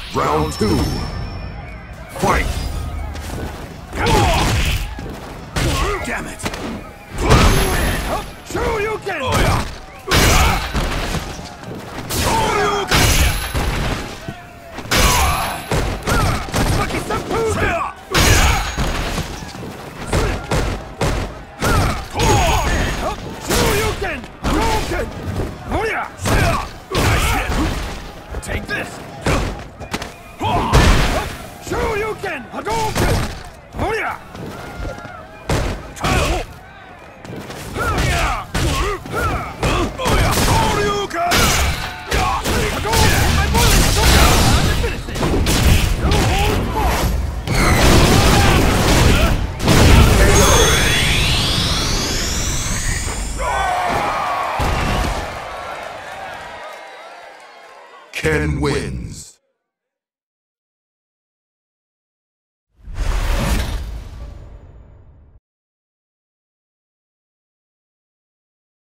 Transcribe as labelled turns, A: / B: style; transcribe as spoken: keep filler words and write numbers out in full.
A: Round two. Fight!
B: Damn it!
C: Shoryuken! Lucky Seppuku! Shoryuken! Hadouken! Hoya!
B: Nice hit! Take this!
C: Shoryuken! Hadouken! Hoya!
A: Ken wins.